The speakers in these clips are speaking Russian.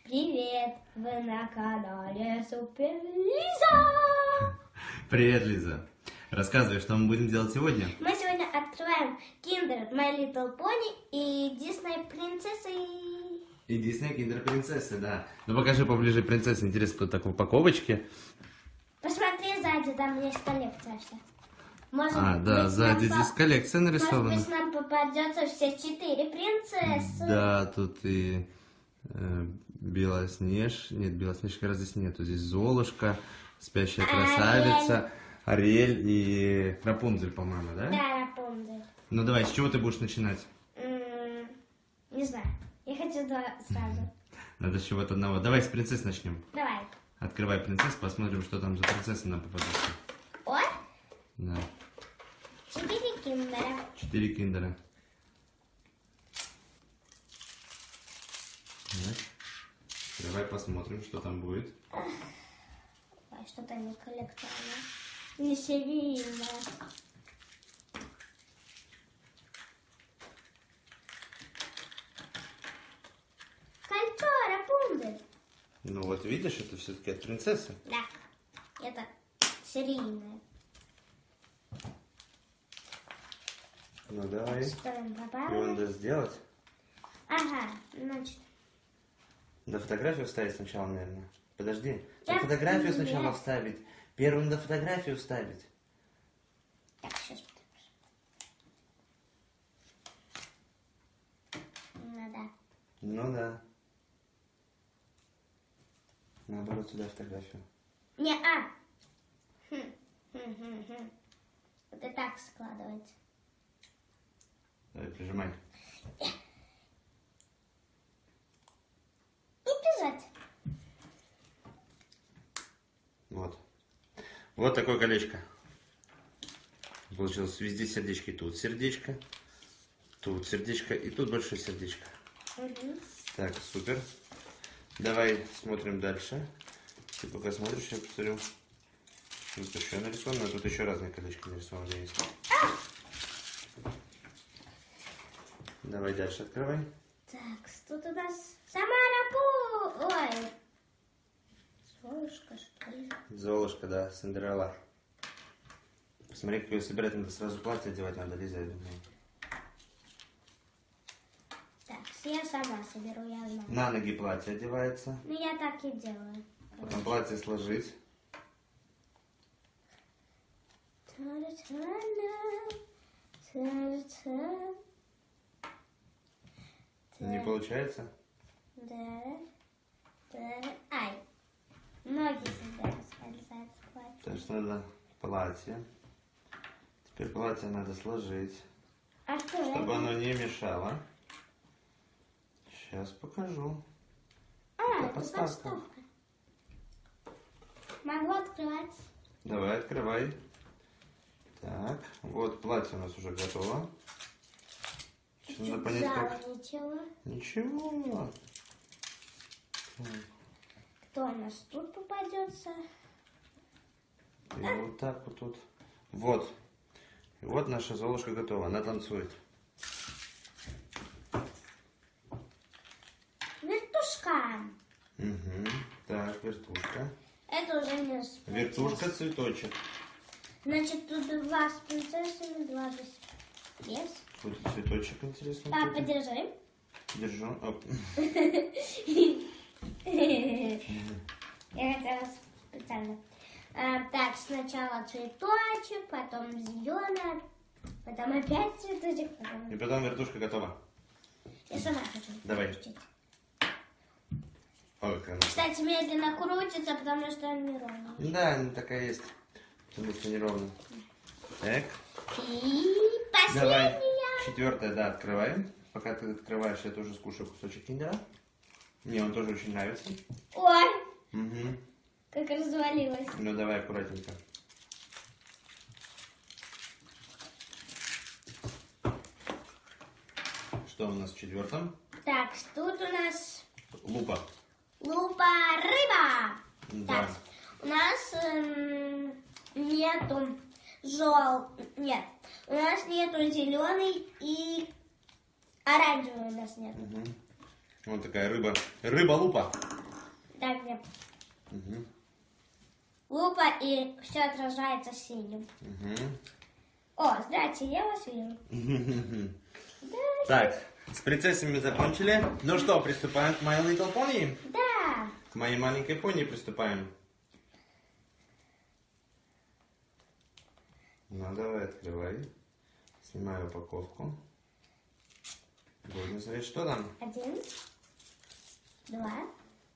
Привет! Вы на канале Супер Лиза! Привет, Лиза. Рассказывай, что мы будем делать сегодня. Мы сегодня открываем Kinder My Little Pony и Disney принцессы. И Disney Kinder принцессы, да. Ну покажи поближе принцессы. Интересно, кто так в упаковочке. Посмотри сзади, там есть коллекция вся. Может Да, быть, сзади здесь коллекция нарисована. Может быть, нам попадется все 4 принцессы. Да, тут и Белоснежка. Нет, Белоснежка раз здесь нету. Здесь Золушка, Спящая красавица, Ариэль и Рапунцель, по-моему, да? Да, Рапунцель. Ну давай, с чего ты будешь начинать? Не знаю. Я хочу сразу. Надо с чего-то одного. Давай с принцесс начнем. Давай. Открывай принцесс, посмотрим, что там за принцесса нам попадется. Ой, Да. 4 киндера. 4 киндера. Так. Давай посмотрим, что там будет. Ой, что-то не коллекционное. Не серийное. Кольцо, Рапунцель. Ну вот видишь, это все-таки от принцессы. Да, это серийное. Ну давай. Что им Его попало? надо сделать. Ага, значит. Надо фотографию вставить сначала, наверное. Подожди. Я Надо фотографию нет. сначала вставить. Первую надо фотографию вставить. Так, сейчас. Ну да. Ну да. Наоборот, сюда фотографию. Не-а. Это так складывается. Давай, прижимай. И бежать. Вот. Вот такое колечко. Получилось везде сердечки. Тут сердечко и тут большое сердечко. Угу. Так, супер. Давай смотрим дальше. Ты пока смотришь, я посмотрю. Тут еще нарисовано, а тут еще разные колечки нарисованы есть. Давай дальше открывай. Так, тут у нас сама Ой. Золушка, что ли? Золушка, да, Синдерелла. Посмотри, как ее собирать, надо сразу платье одевать, надо, Лиза, я думаю. Так, я сама соберу, я знаю. На ноги платье одевается. Ну, я так и делаю. Потом платье сложить. Не получается? Да. Ай. Ноги всегда скользят с платья. Так что надо платье. Теперь платье надо сложить, А что чтобы это? оно не мешало. Сейчас покажу. Это подставка. подставка. Могу открывать. Давай, открывай. Так, вот платье у нас уже готово. Сейчас надо понять, как... Ничего. Ничего. Так, Кто у нас тут попадется? и вот так вот тут. Вот. И вот наша Золушка готова. Она танцует. Вертушка. Угу. Так, вертушка. Это уже не с Вертушка, цветочек. Значит, тут 2 с принцессами, 2 без. Тут цветочек интересный. Папа, какой-то. держи. Держу. Оп. Я хотела специально. Так, сначала цветочек, потом зеленый, потом опять цветочек, потом... И потом вертушка готова. Я сама хочу. Давай. включить. Ой, как она. Кстати, медленно крутится, потому что он неровный. Да, она такая есть. Потому что неровно. Так. И Давай. последняя. 4-е, да, открываем. Пока ты открываешь, я тоже скушаю кусочек киндера. Мне он тоже очень нравится. Ой, Угу. как развалилась. Ну давай аккуратненько. Что у нас в 4-м? Так, тут у нас Лупа. лупа-рыба. Да. Так, у нас нету Нет, у нас нету зеленый и оранжевый у нас нет. Угу. Вот такая рыба. Рыба-лупа. смотри. Угу. Лупа, и все отражается синим. Угу. О, здрасте, я вас вижу. Так, с принцессами закончили. Ну что, приступаем к My Little Pony? Да. К моей маленькой пони приступаем. Ну, давай, открывай. Снимаю упаковку. Будем смотреть, что там. 1, 2,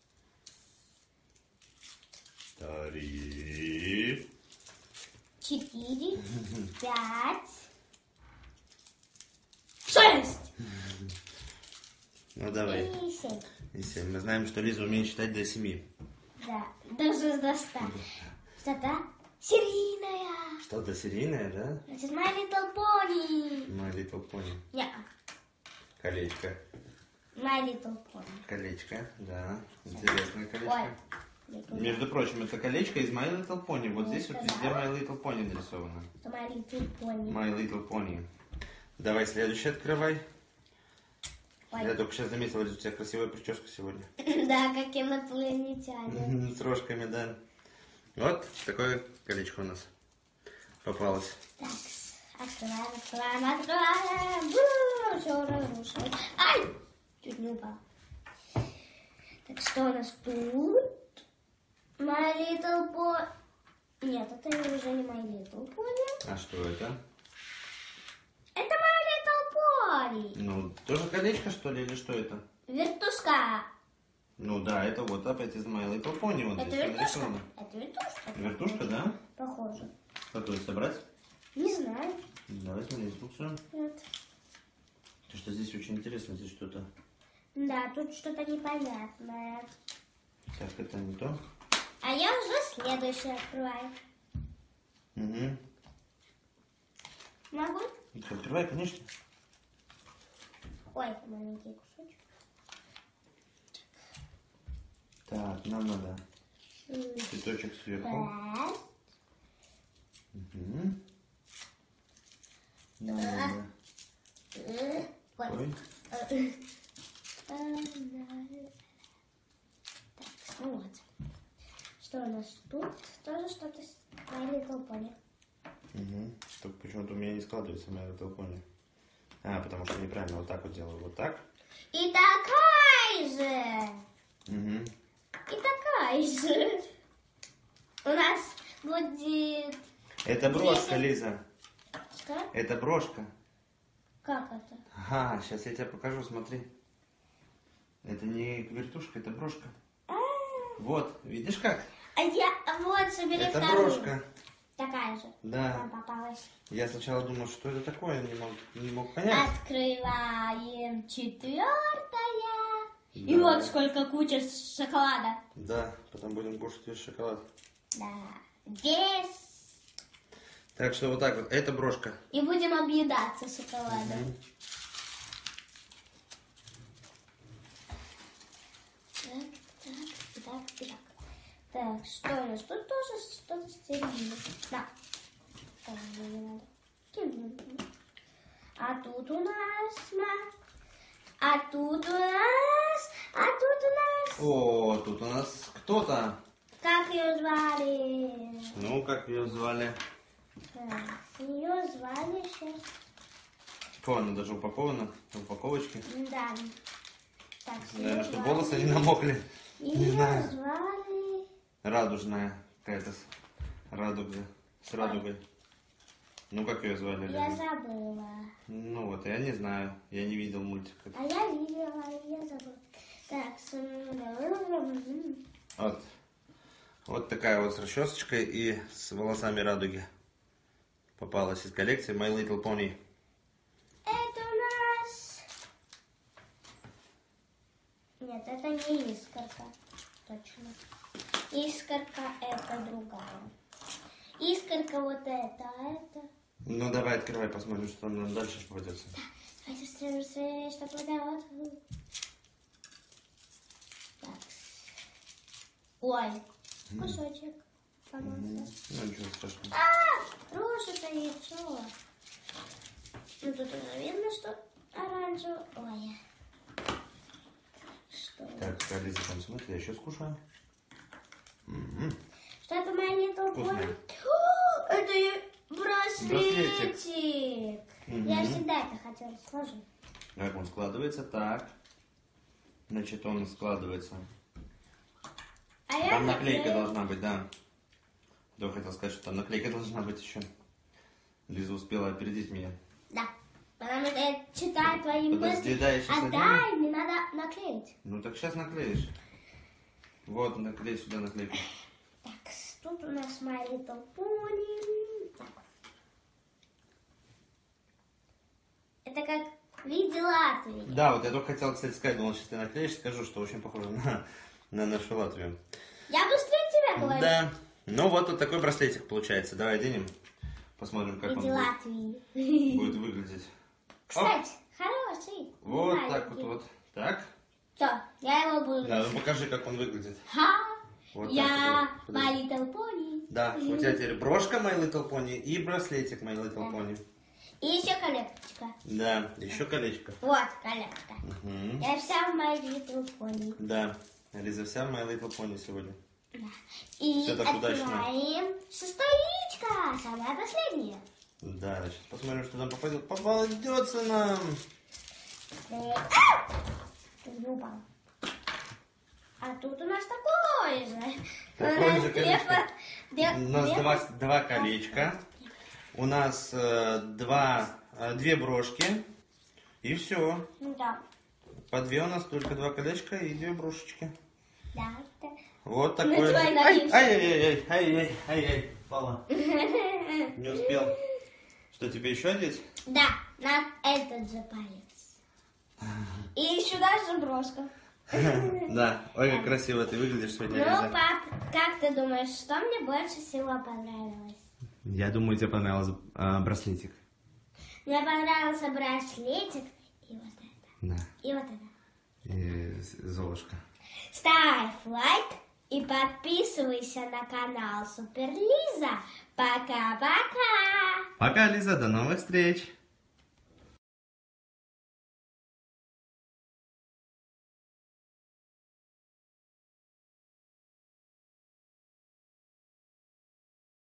3, 4, 5, 6 Ну, давай. и 7. И 7. Мы знаем, что Лиза умеет считать до 7. Да, даже до 100. Что-то серийная. Что-то серийное, да? Это My Little Pony. My Little Pony. Не, Колечко. My Little Pony. Колечко, да. Интересное колечко. Ой. Little Между прочим, это колечко из My Little Pony. Вот здесь вот Да. везде My Little Pony нарисовано. Это My Little Pony. My Little Pony. Давай следующий открывай. Ой. Я только сейчас заметил, у тебя красивая прическа сегодня. Да, как инопланетяне. С рожками, да. Вот такое колечко у нас попалось. Так, открываем. Все разрушаем. Ай! Чуть не упал. Так, что у нас тут? My Little Pony. Нет, это уже не My Little Pony. А что это? Это My Little Pony. Ну, тоже колечко, что ли, или что это? Вертушка. Ну да, это вот опять из My Little Pony. Вот Это здесь вертушка? нарисовано. Это вертушка. Вертушка, да? Похоже. Какую собрать? Не знаю. Давай смотри инструкцию. Вот. То, что здесь очень интересно, здесь что-то. Да, тут что-то непонятное. Так, это не то. А я уже следующее открываю. Угу. Могу? Открывай, конечно. Ой, маленький кусочек. Так, нам надо цветочек сверху. Раз. Угу. Нам надо. Вот. Ой. Так, ну вот. Что у нас тут? Тоже что-то с My Little Pony. Угу. Только почему-то у меня не складывается My Little Pony. А, потому что неправильно вот так вот делаю. Вот так. И такая же. Угу. И такая же. У нас будет... Это брошка, 10. Лиза. Что? Это брошка. Как это? Ага, сейчас я тебе покажу, смотри. Это не вертушка, это брошка. Вот, видишь как? А я... Вот, собери Это вторую. брошка. Такая же. Да. Нам попалась. Я сначала думал, что это такое, не мог понять. Открываем 4. И Да. вот сколько куча шоколада. Да, потом будем кушать весь шоколад. Да. Здесь. Так что вот так вот, это брошка. И будем объедаться шоколадом. Мгм. Так. Так, что у нас? Тут тоже что-то стерильное. Да. Так, мне не надо. А тут у нас... А тут у нас... О, тут у нас кто-то. Как ее звали? Ну, как ее звали? Так, ее звали сейчас... О, она даже упакована в упаковочке. Да. Так, Наверное, чтобы волосы не намокли. Ее знаю. звали... Радужная какая-то радуга. С радугой. Ну, как ее звали? Я Лиза? забыла. Ну вот, я не знаю. Я не видел мультик. А я видела, я забыла. Так, Вот. Вот такая вот с расчесочкой и с волосами радуги. Попалась из коллекции My Little Pony. это у нас... Нет, это не искорка. Точно. Искорка это другая. Искорка вот это, а это... Ну, давай открывай, посмотрим, что там нам дальше попадется. Давайте быстрее, что подает. Так. Ой, кусочек. Помылся. Ну, ничего страшного. Рожа-то яйцо. Ну, тут уже видно, что оранжевое. Ой. Что? Так, Лиза там смотри, я еще скушаю. Что это My Little Вкусное. Pony? О, это браслетик. Я всегда это хотела сложить. Как он складывается? Так. Значит, он складывается. А я Там наклейка наклею. должна быть, да. Я хотел сказать, что там наклейка должна быть еще. Лиза успела опередить меня. Да. Потому что я читаю твои Подожди, мысли. да, я сейчас А дай, мне надо наклеить. Ну так сейчас наклеишь. Вот, наклей сюда наклейку. Так, тут у нас My Little Pony. Так. Это как в виде Латвии. Да, вот я только хотел, кстати, сказать, думал, сейчас ты наклеишь, скажу, что очень похоже на нашу Латвию. Я быстрее тебя говорю. Да. Ну вот такой браслетик получается. Давай оденем. Посмотрим, как В он виде Латвии. будет выглядеть. Кстати, хороший. Вот маленький. так вот. Так. Все, я его буду Да, ну носить. покажи, как он выглядит. Ха! Вот Я так вот. My Little Pony. Да, у тебя теперь брошка My Little Pony и браслетик My Little Pony. И еще коллекторочка. Да, еще колечко. Вот коллекторка. Мгм. Я вся в My Little Pony. Да, Лиза вся My Little Pony сегодня. Да. И Всё так удачно. открываем шестое, самое последнее. Да, сейчас посмотрим, что там попадет. Попадется нам. Ты не упал. А тут у нас такое же. Такое же Две колечко. по- У нас две два колечка. У нас две брошки. И все. по- Да. По две у нас только два колечка и две брошечки. Да. это- Вот Ну, такое. давай надеемся. Ай-яй-яй, пала. Не успел. Что, тебе еще одеть? Да, на этот же палец. И еще даже брошка. Да. Ой, как красиво ты выглядишь сегодня, Ну, Лиза. пап, как ты думаешь, что мне больше всего понравилось? Я думаю, тебе понравился браслетик. Мне понравился браслетик и вот это. Да. И вот это. И Золушка. Ставь лайк и подписывайся на канал Супер Лиза. Пока-пока! Пока, Лиза, до новых встреч!